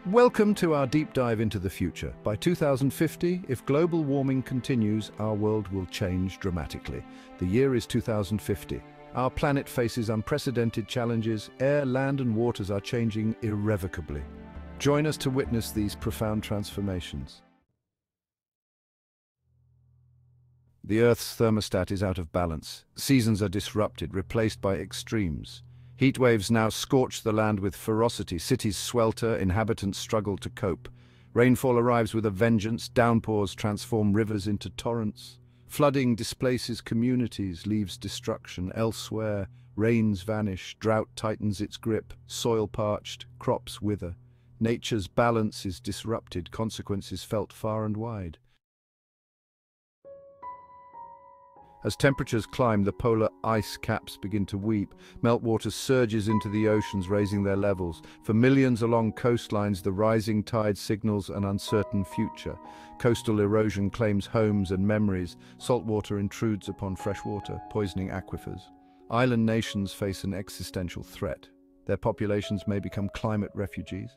Welcome to our deep dive into the future. By 2050, if global warming continues, our world will change dramatically. The year is 2050. Our planet faces unprecedented challenges. Air, land, and waters are changing irrevocably. Join us to witness these profound transformations. The Earth's thermostat is out of balance. Seasons are disrupted, replaced by extremes. Heatwaves now scorch the land with ferocity. Cities swelter, inhabitants struggle to cope. Rainfall arrives with a vengeance. Downpours transform rivers into torrents. Flooding displaces communities, leaves destruction elsewhere. Rains vanish, drought tightens its grip, soil parched, crops wither. Nature's balance is disrupted, consequences felt far and wide. As temperatures climb, the polar ice caps begin to weep. Meltwater surges into the oceans, raising their levels. For millions along coastlines, the rising tide signals an uncertain future. Coastal erosion claims homes and memories. Saltwater intrudes upon freshwater, poisoning aquifers. Island nations face an existential threat. Their populations may become climate refugees.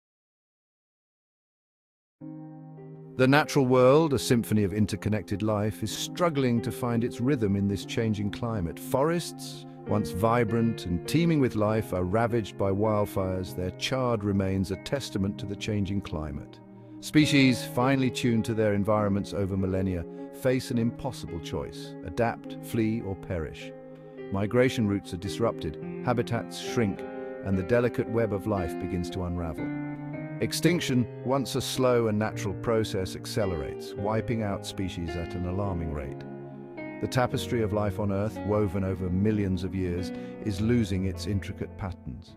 The natural world, a symphony of interconnected life, is struggling to find its rhythm in this changing climate. Forests, once vibrant and teeming with life, are ravaged by wildfires. Their charred remains a testament to the changing climate. Species, finely tuned to their environments over millennia, face an impossible choice: adapt, flee, or perish. Migration routes are disrupted, habitats shrink, and the delicate web of life begins to unravel. Extinction, once a slow and natural process, accelerates, wiping out species at an alarming rate. The tapestry of life on Earth, woven over millions of years, is losing its intricate patterns.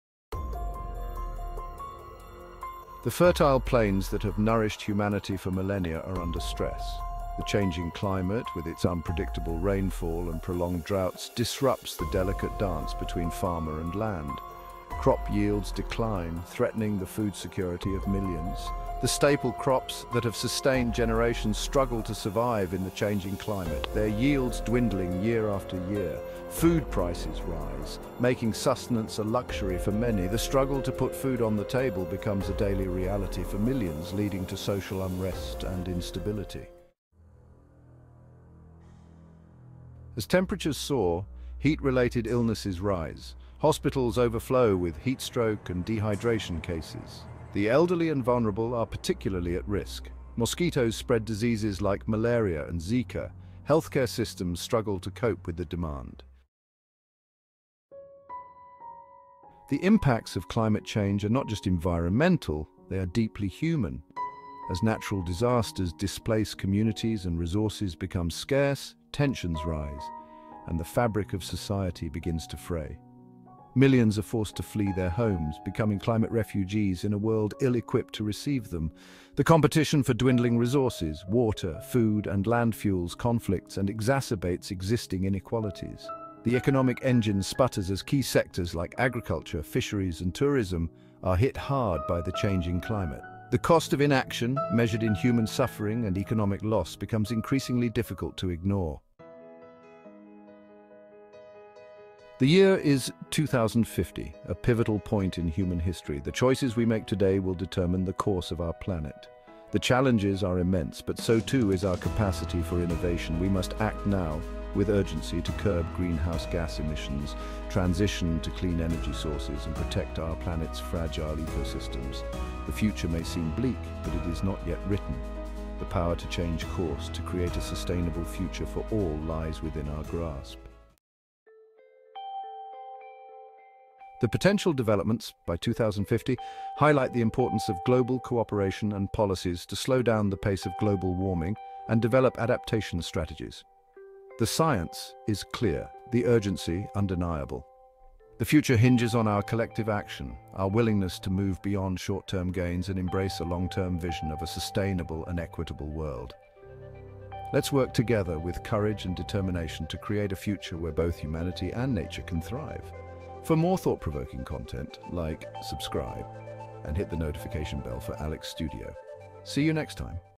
The fertile plains that have nourished humanity for millennia are under stress. The changing climate, with its unpredictable rainfall and prolonged droughts, disrupts the delicate dance between farmer and land. Crop yields decline, threatening the food security of millions. The staple crops that have sustained generations struggle to survive in the changing climate, their yields dwindling year after year. Food prices rise, making sustenance a luxury for many. The struggle to put food on the table becomes a daily reality for millions, leading to social unrest and instability. As temperatures soar, heat-related illnesses rise. Hospitals overflow with heat stroke and dehydration cases. The elderly and vulnerable are particularly at risk. Mosquitoes spread diseases like malaria and Zika. Healthcare systems struggle to cope with the demand. The impacts of climate change are not just environmental, they are deeply human. As natural disasters displace communities and resources become scarce, tensions rise, and the fabric of society begins to fray. Millions are forced to flee their homes, becoming climate refugees in a world ill-equipped to receive them. The competition for dwindling resources, water, food, and land fuels conflicts and exacerbates existing inequalities. The economic engine sputters as key sectors like agriculture, fisheries, and tourism are hit hard by the changing climate. The cost of inaction, measured in human suffering and economic loss, becomes increasingly difficult to ignore. The year is 2050, a pivotal point in human history. The choices we make today will determine the course of our planet. The challenges are immense, but so too is our capacity for innovation. We must act now with urgency to curb greenhouse gas emissions, transition to clean energy sources, and protect our planet's fragile ecosystems. The future may seem bleak, but it is not yet written. The power to change course, to create a sustainable future for all, lies within our grasp. The potential developments by 2050 highlight the importance of global cooperation and policies to slow down the pace of global warming and develop adaptation strategies. The science is clear, the urgency undeniable. The future hinges on our collective action, our willingness to move beyond short-term gains and embrace a long-term vision of a sustainable and equitable world. Let's work together with courage and determination to create a future where both humanity and nature can thrive. For more thought-provoking content, like, subscribe, and hit the notification bell for Alex Studio. See you next time.